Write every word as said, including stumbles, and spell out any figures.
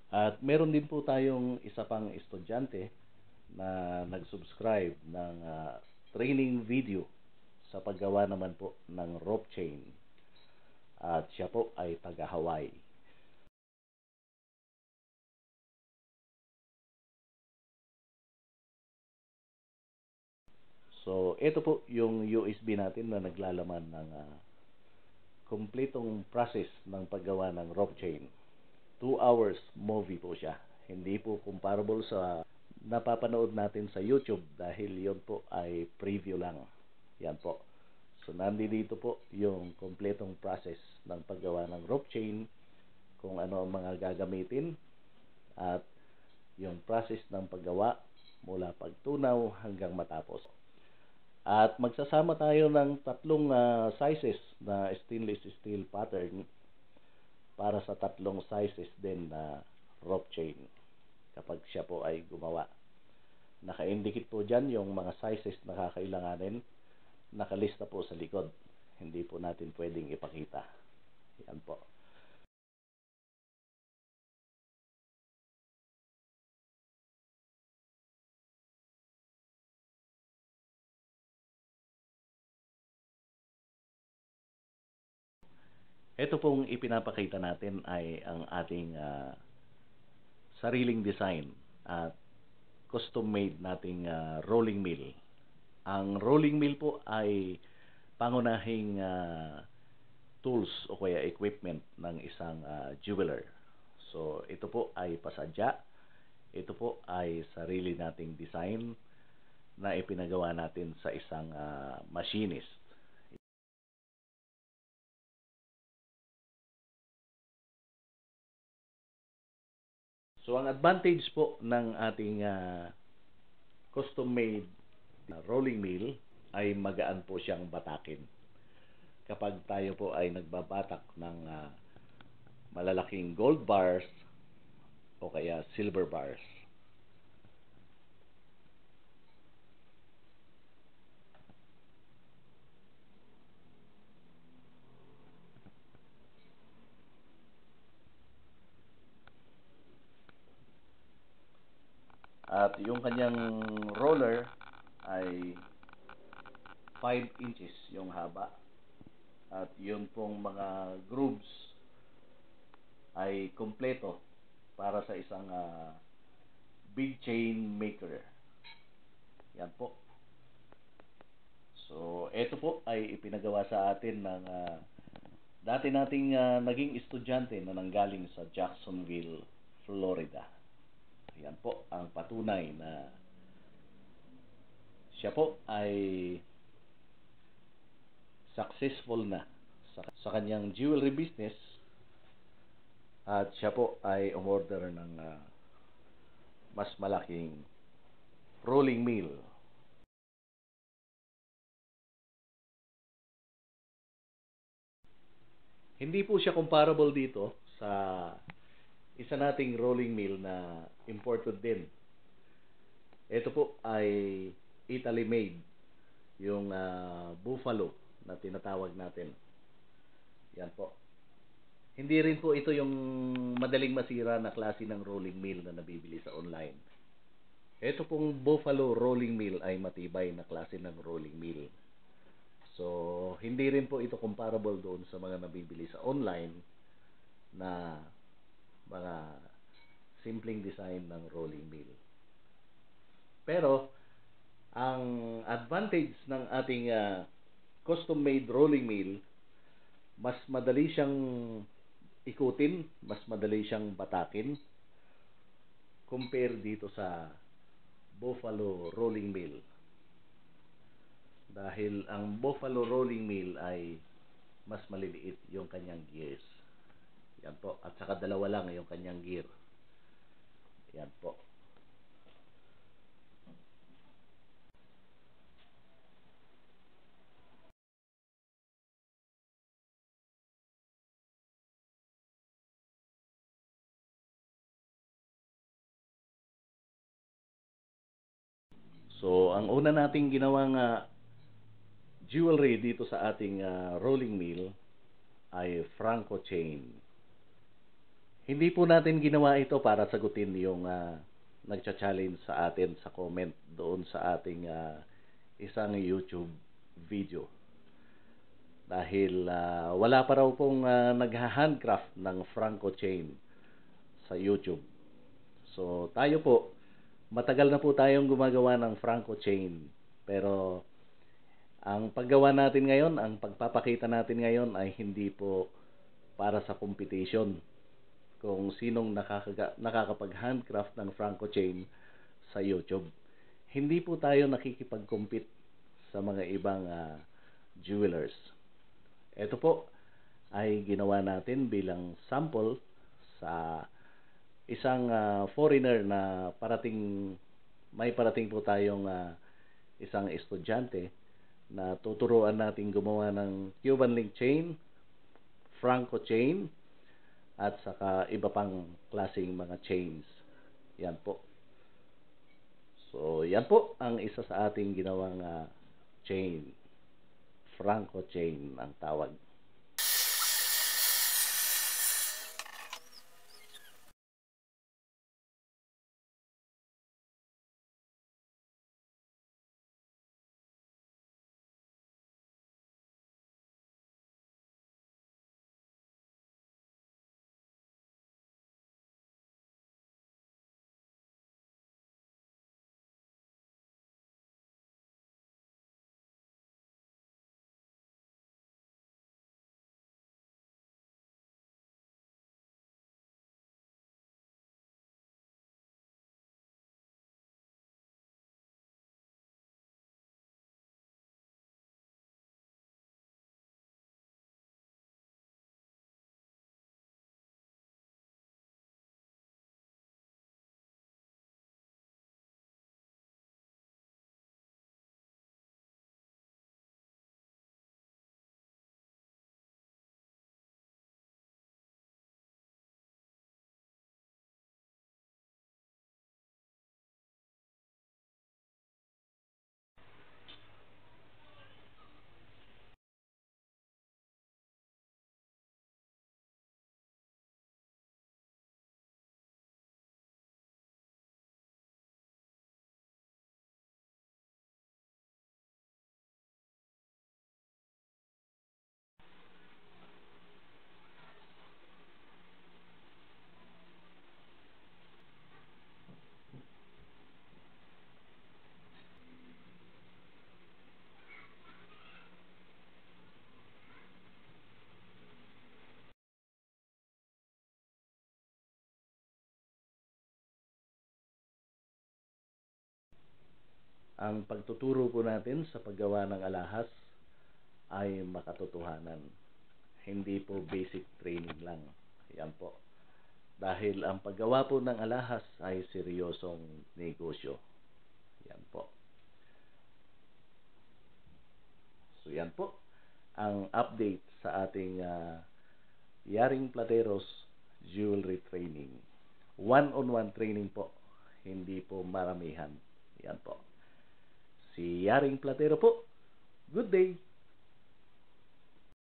At meron din po tayong isa pang estudyante na nag-subscribe ng uh, training video sa paggawa naman po ng rope chain. At siya po ay taga Hawaii. So, ito po yung U S B natin na naglalaman ng uh, kumpletong process ng paggawa ng rope chain. Two hours movie po siya. Hindi po comparable sa napapanood natin sa YouTube dahil yon po ay preview lang. Yan po. So, nandito po yung kumpletong process ng paggawa ng rope chain, kung ano ang mga gagamitin, at yung process ng paggawa mula pagtunaw hanggang matapos. At magsasama tayo ng tatlong uh, sizes na stainless steel pattern para sa tatlong sizes din na rope chain kapag siya po ay gumawa. Naka-indicate po dyan yung mga sizes na kakailanganin. Nakalista po sa likod. Hindi po natin pwedeng ipakita. Yan po. Ito pong ipinapakita natin ay ang ating uh, sariling design at custom-made nating uh, rolling mill. Ang rolling mill po ay pangunahing uh, tools o kaya equipment ng isang uh, jeweler. So, ito po ay pasadya. Ito po ay sarili nating design na ipinagawa natin sa isang uh, machinist. So, ang advantage po ng ating uh, custom-made uh, rolling mill ay magaan po siyang batakin. Kapag tayo po ay nagbabatak ng uh, malalaking gold bars o kaya silver bars. At yung kanyang roller ay five inches yung haba. At yun pong mga grooves ay kompleto para sa isang uh, big chain maker. Yan po. So, ito po ay ipinagawa sa atin ng uh, dati nating uh, naging estudyante na nanggaling sa Jacksonville, Florida. Yan po ang patunay na siya po ay successful na sa, sa kanyang jewelry business at siya po ay umorder ng uh, mas malaking rolling mill. Hindi po siya comparable dito sa isa nating rolling mill na imported din. Ito po ay Italy made, yung uh, buffalo na tinatawag natin. Yan po. Hindi rin po ito yung madaling masira na klase ng rolling mill na nabibili sa online. Ito pong buffalo rolling mill ay matibay na klase ng rolling mill. So, hindi rin po ito comparable doon sa mga nabibili sa online na mga simpleng design ng rolling mill. Pero, ang advantage ng ating uh, custom-made rolling mill, mas madali siyang ikutin, mas madali siyang batakin compare dito sa buffalo rolling mill. Dahil ang buffalo rolling mill ay mas maliliit yung kanyang gears. Yan po. At saka dalawa lang yung kanyang gear. Yan po. So, ang una nating ginawang uh, jewelry dito sa ating uh, rolling mill ay Franco chain. Hindi po natin ginawa ito para sagutin yung uh, nagcha-challenge sa atin sa comment doon sa ating uh, isang YouTube video. Dahil uh, wala pa raw pong uh, nagha-handcraft ng Franco chain sa YouTube. So tayo po, matagal na po tayong gumagawa ng Franco chain. Pero ang paggawa natin ngayon, ang pagpapakita natin ngayon ay hindi po para sa competition. Kung sinong nakakaga, nakakapag-handcraft ng Franco chain sa YouTube. Hindi po tayo nakikipag-compete sa mga ibang uh, jewelers. Ito po ay ginawa natin bilang sample sa isang uh, foreigner na parating, may parating po tayong uh, isang estudyante na tuturuan natin gumawa ng Cuban link chain, Franco chain, at saka iba pang klaseng mga chains. Yan po. So, yan po ang isa sa ating ginawang uh, chain. Franco chain ang tawag. Ang pagtuturo po natin sa paggawa ng alahas ay makatotohanan. Hindi po basic training lang. Yan po. Dahil ang paggawa po ng alahas ay seryosong negosyo. Yan po. So yan po ang update sa ating uh, Yaring Platelo's Jewelry Training. One-on-one training po. Hindi po maramihan. Yan po. Si Yaring Platero po. Good day!